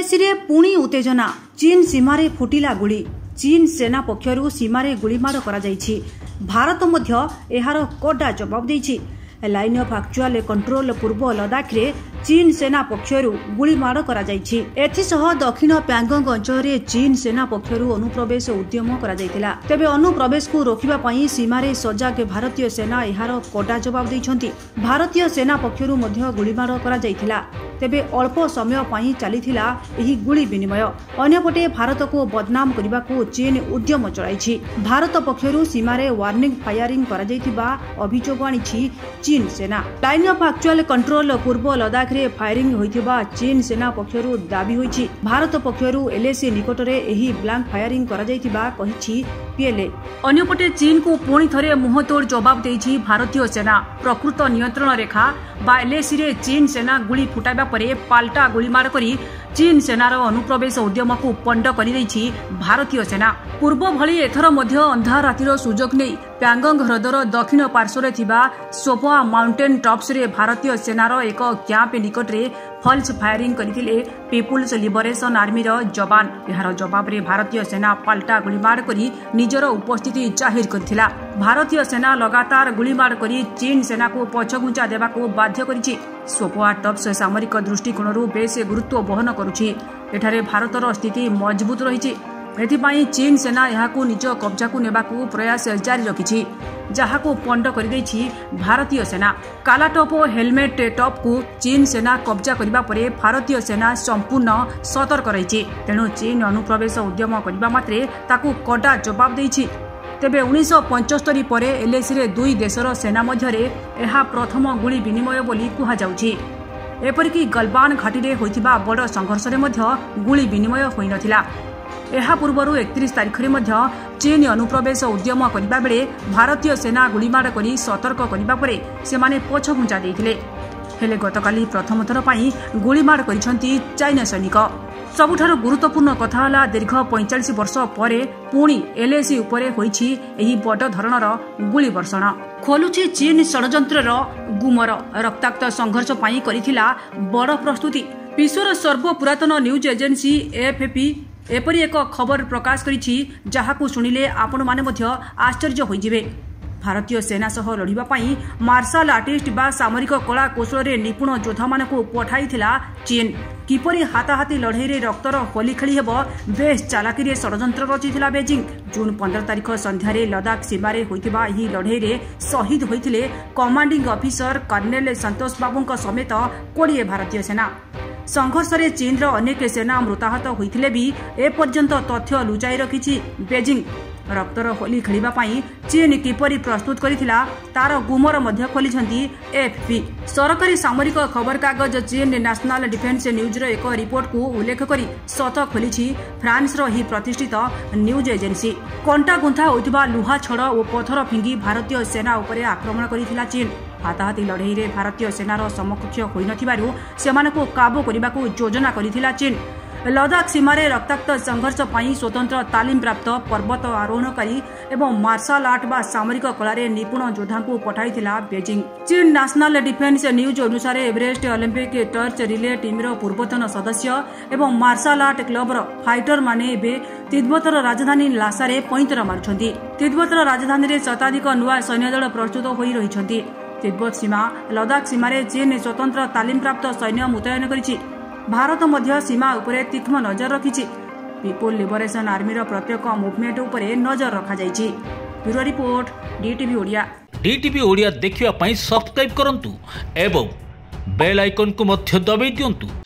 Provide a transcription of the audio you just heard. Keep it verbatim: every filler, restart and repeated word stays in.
LIC रे पुणी उत्तेजना चीन सीमारे फुटिला गुली चीन सेना पक्षरु सीमारे गुलीमाड़ करा जायछि। भारत मध्य एहार कड़ा जवाब देछि। लाइन ऑफ एक्चुअल कंट्रोल पूर्व लद्दाख रे चीन सेना पक्षरु गुलीमाड़ करा जायछि। एथिसह दक्षिण प्यांगोंग अंचल रे चीन सेना पक्षरु अनुप्रवेश उद्यम करा जायतिला। तेबे अनुप्रवेश को रोकिबा पई सीमारे सजाग भारतीय सेना एहार कड़ा जवाब दैछंती। भारतीय सेना पक्षरु मध्य गुलीमाड़ करा जायतिला। तेबे अल्प समय पई चलीथिला एही गुली विनिमय। अन्यपटे भारत को बदनाम करबा को चीन उद्यम चलाइछि। भारत पक्षरु सीमारे वार्निंग फायरिंग करा जायतिबा अभियोग आनिछि चीन सेना। लाइन ऑफ एक्चुअल कंट्रोल पूर्व लद्दाख रे फायरिंग होइथिबा चीन सेना पक्षरु दाबी होइछि। भारत पक्षरु एलएसी निकटरे एही ब्लैंक फायरिंग करा जायतिबा कहिछि पीएलए। अन्यपटे चीन को पुणी थरे मुहतोड़ जवाब देइछि भारतीय सेना। प्रकृत नियंत्रण रेखा बा एलएसी रे चीन सेना गुली फुटाइबा परे पाल्टा गुलीमाड़ करी चीन सेनार अनुप्रवेश उद्यम को पंड करिदैछि भारतीय सेना। पूर्व भली एथर मध्य अंधार रातिर सुजोग नै प्यांगोंग ह्रदर दक्षिण पार्श्वरे थिबा सोपा माउंटेन टॉप्स रे भारतीय सेनार एक क्यांप निकटरे फल्स फायरिंग करथिले पीपुल्स लिबरेशन आर्मी रो जवान। एहार जवाब रे भारतीय सेना पाल्टा गुलीमाड़ करी निजर उपस्थिति जाहिर करथिला। भारतीय सेना लगातार गुलीमाड़ करी चीन सेना को पछघुंचा देबाको बाध्य करिछि। सोपोआ टॉप्स सामरिक दृष्टिकोणरू बेस गुरुत्व बहन करुछि। एठारे भारतर स्थिति मजबूत रहिछि। एथिपाई चीन सेना यहाकू निज कब्जाकू नेबाकू प्रयास जारी रखिछि, जहाकू पंड करिदैछि भारतीय सेना। कालाटॉप और हेलमेट टॉप को चीन सेना कब्जा करिबा परे भारतीय सेना संपूर्ण सतर्क रहिछि। तेणु चीन अनुप्रवेश उद्यम करिबा मात्रे ताकू कड़ा जवाब दैछि। तेबे उन्नीस पंचस्तरी परे एलएसी रे दुई देशर सेना मध्यरे एहा प्रथम गुली विनिमय बोली कुहा जाउछि। एपरिकी गलवान घाटी रे होइथिबा बड़ संघर्ष रे मध्य गुली विनिमय होई नथिला। एहा पूर्वरु एकतीस तारिख रे मध्य चीन अनुप्रवेश उद्यम करिबा बेले भारतीय सेना गुलीमाड़ करी सतर्क करिबा परे सेमाने पछघुंचा देइथिले। हेले गतकाली प्रथम थर पई गुलीमाड़ करिसंती चाइना सैनिक। सबुठारु गुरुत्वपूर्ण कथा होला दीर्घ पैंतालीस वर्ष परे पुणी एलएसी उपरे होइछि एही बड़ धरणर गुली वर्षण। खोलुछि चीन षडयंत्रर गुमर। रक्ताक्त संघर्ष पई करिथिला बड़ प्रस्तुति। विश्वर सर्व पुरातन न्यूज एजेंसी एएफपी एपरी एक खबर प्रकाश करिछि, जहाकू सुनिले आपण माने मध्य आश्चर्य होइजिबे। भारतीय सेना सह लढिबा पई मार्शल आर्टिस्ट बा सामरिक कला कौशल रे निपुण योद्धा मानकू पठाइथिला चीन। किपरि हाताहाती लड़ाई रे रक्तर होली खेली हेबो बेस चालाकी रे षडयंत्र रचिथिला बेजिंग। जून पंद्रह तारिख संध्यारे लद्दाख सीमारे होइथिबा एही लड़ाई रे शहीद होइथिले कमांडिंग ऑफिसर कर्नेल संतोष बाबूଙ୍କ समेत कोड़िए भारतीय सेना। संघर्ष रे चीन रो अनेक सेना मृताहत होइथिले भी ए पर्यंत तथ्य लुचाई रखिछि बेजिंग। रक्तर होली खेलिबा पई चीन किपरि प्रस्तुत करिथिला तार गुमर मध्य खोलिछंती एएफपी। सरकारी सामरिक खबर कागज चीन नेशनल डिफेंस न्यूज रो एक रिपोर्ट को उल्लेख करी सत खोलिछि फ्रांस रो ही प्रतिष्ठित न्यूज एजेंसी। कंटा गुंथा होइथिबा लुहा छड़ और पत्थर फिंगी भारतीय सेना उपरे आक्रमण करिथिला चीन। हाताहाती लड़ाई रे भारतीय सेनार समकक्ष होई नथिबारु सेमानकू काबू करिबाकू योजना करिथिला चीन। लद्दाख सीमारे रक्ताक्त संघर्ष पई स्वतंत्र तालीम प्राप्त पर्वत आरोहणकारी एवं मार्शल आर्ट बा सामरिक कला रे निपुण योद्धा को पठाइथिला Beijing. Chin national defence news अनुसार Everest Olympic torch relay team रो पूर्वतन सदस्य एवं मार्शल आर्ट क्लब रो फाइटर माने एबे तिब्बतर राजधानी लासा रे पैंतर मारुछंती। तिब्बतर राजधानी रे शताधिक नुआ सैन्य दल प्रस्तुत होई रहिछंती। तिब्बत सीमा लद्दाख सीमारे चीन स्वतंत्र तालीम प्राप्त सैन्य मुतयन करिछि। भारत मध्य सीमा उपरे तीक्ष्ण नजर रखिछि। पीपुल लिबरेशन आर्मी रो प्रत्येक मूवमेंट उपरे नजर रखा जाइछि। Bureau report DTV Odia. DTV Odia देखिवा पई सब्सक्राइब करंतु एवं बेल आइकन को मध्य दबाइ दियंतु।